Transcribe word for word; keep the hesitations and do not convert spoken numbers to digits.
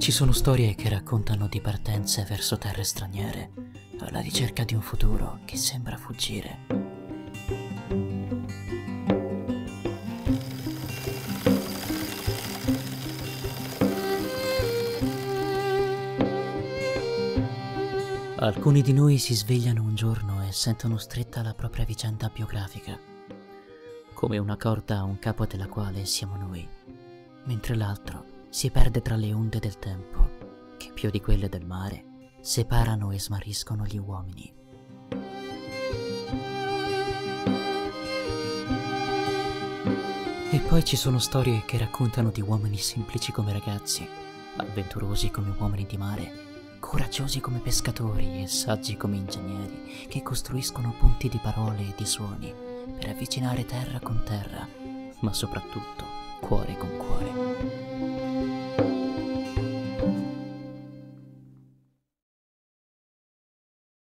Ci sono storie che raccontano di partenze verso terre straniere, alla ricerca di un futuro che sembra fuggire. Alcuni di noi si svegliano un giorno e sentono stretta la propria vicenda biografica, come una corda a un capo della quale siamo noi, mentre l'altro si perde tra le onde del tempo, che più di quelle del mare separano e smarriscono gli uomini. E poi ci sono storie che raccontano di uomini semplici come ragazzi, avventurosi come uomini di mare, coraggiosi come pescatori e saggi come ingegneri, che costruiscono ponti di parole e di suoni per avvicinare terra con terra, ma soprattutto cuore con cuore.